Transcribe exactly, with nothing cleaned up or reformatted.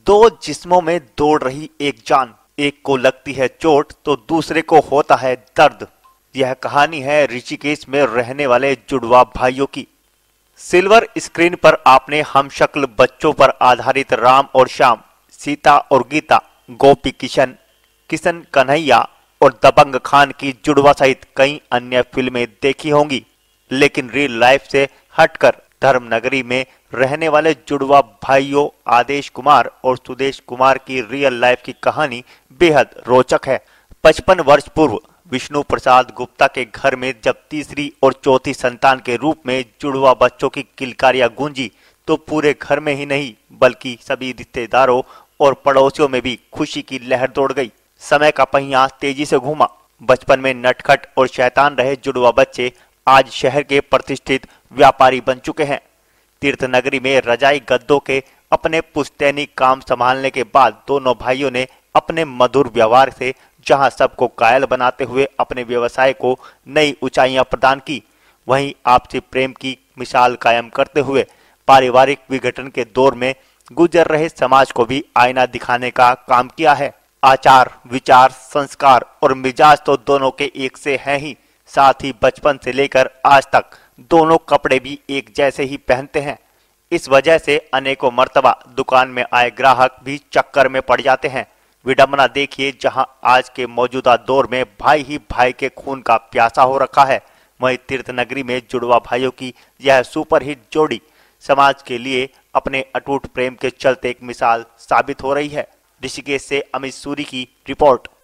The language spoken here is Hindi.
दो जिस्मों में दौड़ रही एक जान, एक को लगती है चोट तो दूसरे को होता है दर्द। यह कहानी है ऋषिकेश में रहने वाले जुड़वा भाइयों की। सिल्वर स्क्रीन पर आपने हमशक्ल बच्चों पर आधारित राम और श्याम, सीता और गीता, गोपी किशन, किशन कन्हैया और दबंग खान की जुड़वा सहित कई अन्य फिल्में देखी होंगी, लेकिन रियल लाइफ से हटकर धर्मनगरी में रहने वाले जुड़वा भाइयों आदेश कुमार और सुदेश कुमार की रियल लाइफ की कहानी बेहद रोचक है। पचपन वर्ष पूर्व विष्णु प्रसाद गुप्ता के घर में जब तीसरी और चौथी संतान के रूप में जुड़वा बच्चों की किलकारियां गूंजी तो पूरे घर में ही नहीं बल्कि सभी रिश्तेदारों और पड़ोसियों में भी खुशी की लहर दौड़ गई। समय का पहिया तेजी से घूमा। बचपन में नटखट और शैतान रहे जुड़वा बच्चे आज शहर के प्रतिष्ठित व्यापारी बन चुके हैं। तीर्थनगरी में रजाई गद्दों के अपने पुश्तैनी काम संभालने के बाद दोनों भाइयों ने अपने मधुर व्यवहार से जहां सबको कायल बनाते हुए अपने व्यवसाय को नई ऊंचाइयां प्रदान की, वहीं आपसी प्रेम की मिसाल कायम करते हुए पारिवारिक विघटन के दौर में गुजर रहे समाज को भी आईना दिखाने का काम किया है। आचार, विचार, संस्कार और मिजाज तो दोनों के एक से हैं ही, साथ ही बचपन से लेकर आज तक दोनों कपड़े भी एक जैसे ही पहनते हैं। इस वजह से अनेकों मर्तबा दुकान में आए ग्राहक भी चक्कर में पड़ जाते हैं। विडंबना देखिए, जहां आज के मौजूदा दौर में भाई ही भाई के खून का प्यासा हो रखा है, वहीं तीर्थनगरी में जुड़वा भाइयों की यह सुपरहिट जोड़ी समाज के लिए अपने अटूट प्रेम के चलते एक मिसाल साबित हो रही है। ऋषिकेश से अमित सूरी की रिपोर्ट।